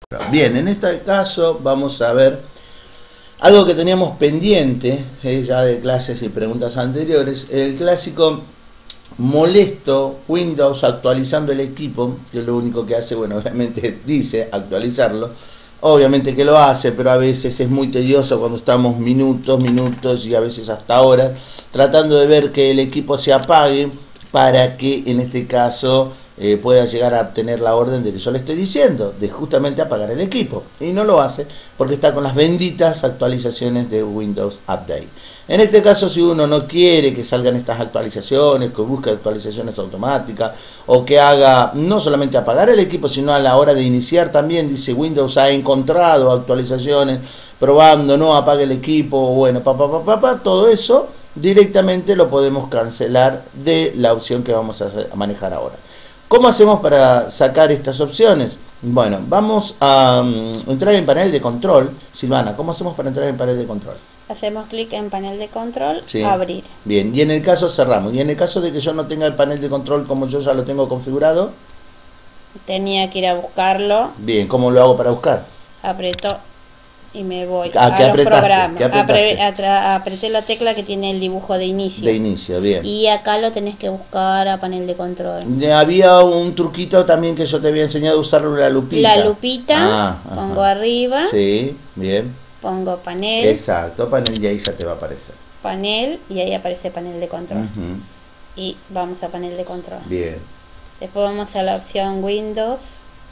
Bien, en este caso vamos a ver algo que teníamos pendiente ya de clases y preguntas anteriores, el clásico molesto Windows actualizando el equipo, que es lo único que hace, bueno, obviamente dice actualizarlo, obviamente que lo hace, pero a veces es muy tedioso cuando estamos minutos y a veces hasta horas tratando de ver que el equipo se apague para que en este caso pueda llegar a obtener la orden de que yo le estoy diciendo, de justamente apagar el equipo. Y no lo hace porque está con las benditas actualizaciones de Windows Update. En este caso, si uno no quiere que salgan estas actualizaciones, que busque actualizaciones automáticas, o que haga no solamente apagar el equipo, sino a la hora de iniciar también, dice Windows ha encontrado actualizaciones, probando, no apague el equipo, bueno, todo eso directamente lo podemos cancelar de la opción que vamos a manejar ahora. ¿Cómo hacemos para sacar estas opciones? Bueno, vamos a entrar en panel de control. Silvana, ¿cómo hacemos para entrar en panel de control? Hacemos clic en panel de control, sí. Abrir. Bien, y en el caso cerramos. Y en el caso de que yo no tenga el panel de control como yo ya lo tengo configurado. Tenía que ir a buscarlo. Bien, ¿cómo lo hago para buscar? Aprieto y me voy a los programas. ¿Qué apretaste? Apreté la tecla que tiene el dibujo de inicio. De inicio, bien. Y acá lo tenés que buscar a panel de control. Había un truquito también que yo te había enseñado a usar la lupita. La lupita, pongo arriba. Sí, bien. Pongo panel. Exacto, panel y ahí ya te va a aparecer. Panel y ahí aparece panel de control. Y vamos a panel de control. Bien. Después vamos a la opción Windows,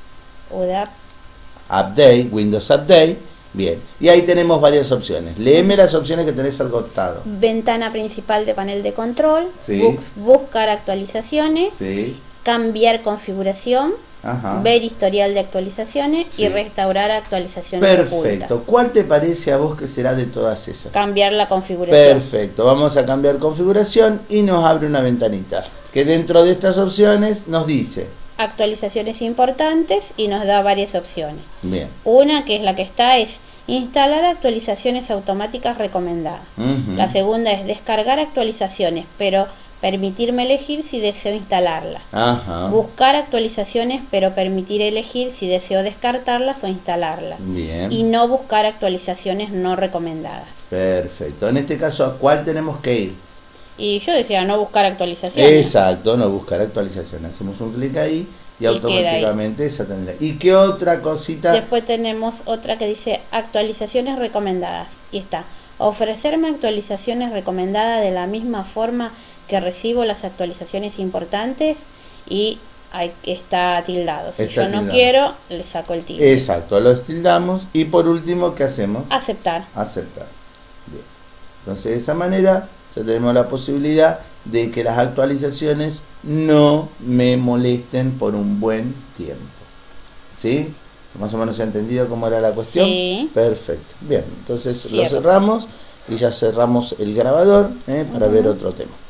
Update, Windows Update. Bien, y ahí tenemos varias opciones. Léeme las opciones que tenés al costado. Ventana principal de panel de control, sí. Buscar actualizaciones, sí. Cambiar configuración, ver historial de actualizaciones, sí. Y restaurar actualizaciones Perfecto. ocultas. ¿Cuál te parece a vos que será de todas esas? Cambiar la configuración. Perfecto, vamos a cambiar configuración y nos abre una ventanita que dentro de estas opciones nos dice actualizaciones importantes y nos da varias opciones. Bien. Una, que es la que está, es instalar actualizaciones automáticas recomendadas. La segunda es descargar actualizaciones, pero permitirme elegir si deseo instalarlas. Buscar actualizaciones, pero permitir elegir si deseo descartarlas o instalarlas. Bien. Y no buscar actualizaciones no recomendadas. Perfecto. En este caso, ¿a cuál tenemos que ir? Y yo decía no buscar actualizaciones. Exacto, no buscar actualizaciones. Hacemos un clic ahí y automáticamente esa tendrá. ¿Y qué otra cosita? Después tenemos otra que dice actualizaciones recomendadas. Y está, ofrecerme actualizaciones recomendadas de la misma forma que recibo las actualizaciones importantes, y ahí está tildado. Si yo no quiero, le saco el tilde. Exacto, lo tildamos. Y por último, ¿qué hacemos? Aceptar. Aceptar. Bien. Entonces, de esa manera ya tenemos la posibilidad de que las actualizaciones no me molesten por un buen tiempo. ¿Sí? ¿Más o menos se ha entendido cómo era la cuestión? Sí. Perfecto. Bien, entonces lo cerramos y ya cerramos el grabador para ver otro tema.